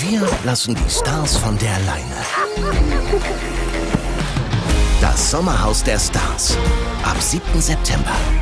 Wir lassen die Stars von der Leine. Das Sommerhaus der Stars. Ab 7. September.